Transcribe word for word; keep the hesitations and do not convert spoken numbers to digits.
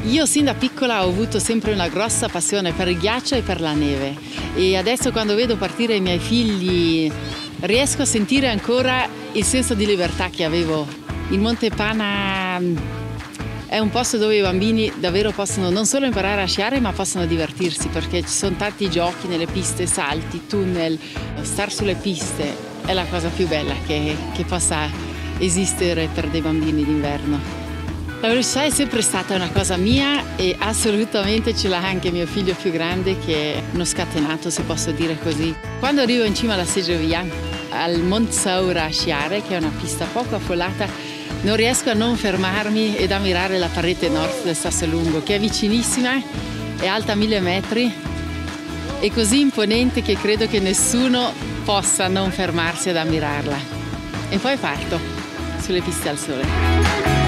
Io sin da piccola ho avuto sempre una grossa passione per il ghiaccio e per la neve e adesso quando vedo partire i miei figli riesco a sentire ancora il senso di libertà che avevo. Il Monte Pana è un posto dove i bambini davvero possono non solo imparare a sciare ma possono divertirsi perché ci sono tanti giochi nelle piste, salti, tunnel, star sulle piste è la cosa più bella che, che possa esistere per dei bambini d'inverno. La velocità è sempre stata una cosa mia e assolutamente ce l'ha anche mio figlio più grande che è uno scatenato, se posso dire così. Quando arrivo in cima alla Seggiovia, al Mont Saura a sciare, che è una pista poco affollata, non riesco a non fermarmi ed ammirare la parete nord del Sassolungo, che è vicinissima, è alta mille metri e così imponente che credo che nessuno possa non fermarsi ad ammirarla. E poi parto sulle piste al sole.